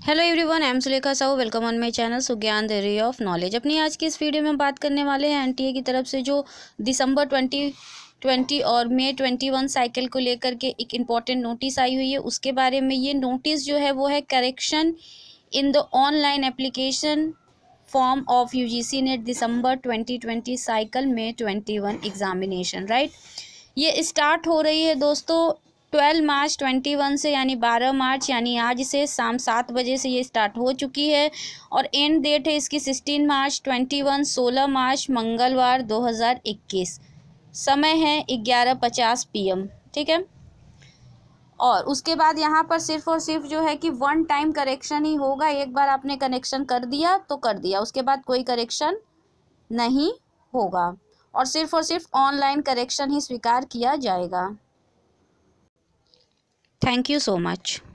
Hello everyone, I am Sulekha Sahu. Welcome on my channel Sugyan the ray of knowledge. अपनी आज की इस वीडियो में बात करने वाले हैं एनटीए की तरफ से जो दिसंबर 2020 और मई 21 साइकिल को लेकर के एक इम्पॉर्टेंट नोटिस आई हुई है, उसके बारे में। ये नोटिस जो है वो है correction in the online application form of UGC NET December 2020 cycle May 21 examination, right. ये स्टार्ट हो रही है दोस्तों 12 मार्च 21 से, यानी 12 मार्च, यानी आज से शाम 7 बजे से ये स्टार्ट हो चुकी है। और एंड डेट है इसकी 16 मार्च 21, 16 मार्च मंगलवार 2021। समय है 11:50 PM, ठीक है। और उसके बाद यहाँ पर सिर्फ और सिर्फ जो है कि वन टाइम करेक्शन ही होगा। एक बार आपने कनेक्शन कर दिया तो कर दिया, उसके बाद कोई करेक्शन नहीं होगा और सिर्फ ऑनलाइन करेक्शन ही स्वीकार किया जाएगा। Thank you so much.